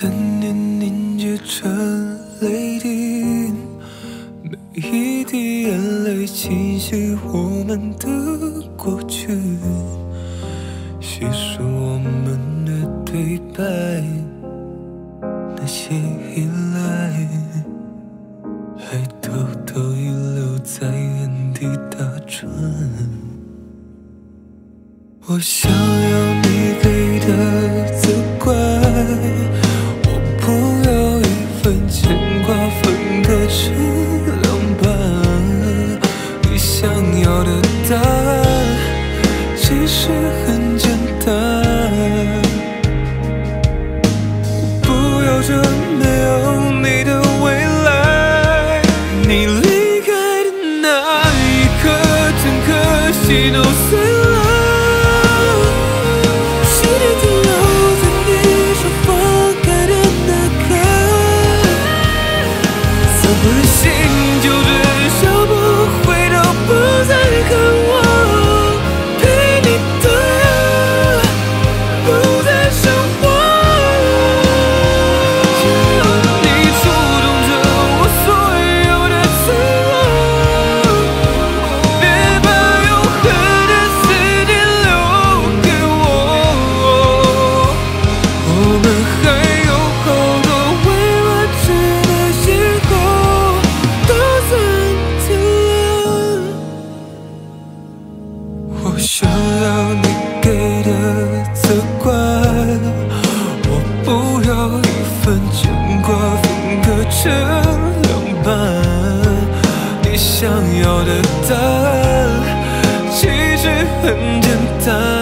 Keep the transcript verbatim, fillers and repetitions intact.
思念凝结成泪滴，每一滴眼泪清晰我们的过去，叙述我们的对白，那些依赖，还偷偷遗留在原地打转。我想要你给的责怪，我不要一份牵挂分割成两半。你想要的答案其实很简单，不要这没有你的未来。你离开的那一刻，整颗心都碎了。我的心就只想不回头，不再看我，陪你的不再想我。你触动着我所有的脆弱，别把永恒的思念留给我。我们还有好多未完成的邂逅。我想要你给的责怪，我不要一份牵挂分割成两半。你想要的答案其实很简单。